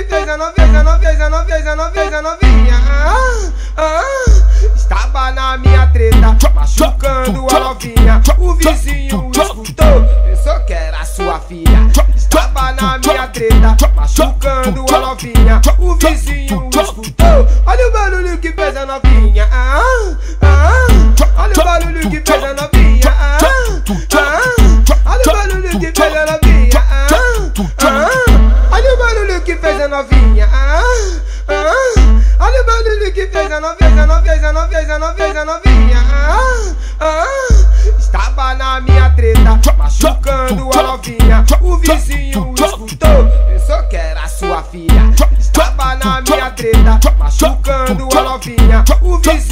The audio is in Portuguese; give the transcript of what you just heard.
fez a novinha. Estava na minha treta, machucando a novinha. O vizinho escutou, pensou que era sua filha. Estava na minha treta, machucando a novinha. O vizinho escutou, olha o barulho que fez a novinha. Olha o barulho que fez a novinha. Olha o barulho que fez a novinha. Olha o barulho que fez a novinha. Olha o barulho que fez a novinha. Estava na minha treta, machucando a novinha. O vizinho escutou, pensou que era sua filha. Estava na minha treta, machucando a novinha. O vizinho